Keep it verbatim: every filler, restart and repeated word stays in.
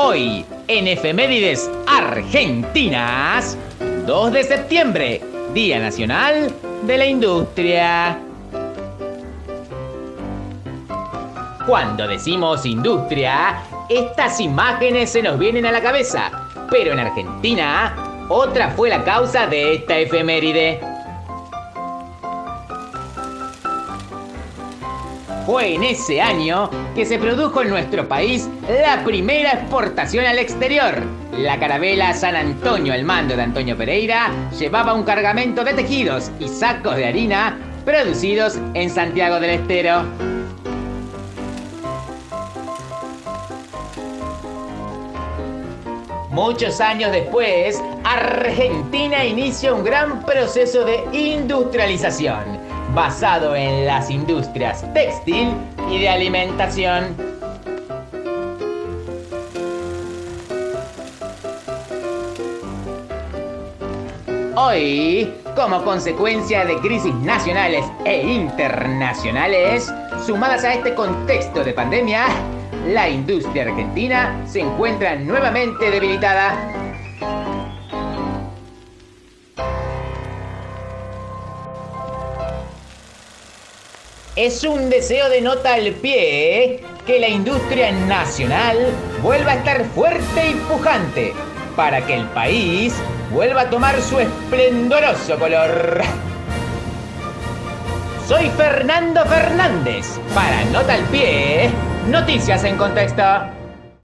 Hoy, en Efemérides Argentinas, dos de septiembre, Día Nacional de la Industria. Cuando decimos industria, estas imágenes se nos vienen a la cabeza, pero en Argentina, otra fue la causa de esta efeméride. Fue en ese año que se produjo en nuestro país la primera exportación al exterior. La carabela San Antonio, al mando de Antonio Pereira, llevaba un cargamento de tejidos y sacos de harina producidos en Santiago del Estero. Muchos años después, Argentina inicia un gran proceso de industrialización, basado en las industrias textil y de alimentación. Hoy, como consecuencia de crisis nacionales e internacionales, sumadas a este contexto de pandemia, la industria argentina se encuentra nuevamente debilitada. Es un deseo de nota al pie que la industria nacional vuelva a estar fuerte y pujante para que el país vuelva a tomar su esplendoroso color. Soy Fernando Fernández para Nota al Pie, Noticias en Contexto.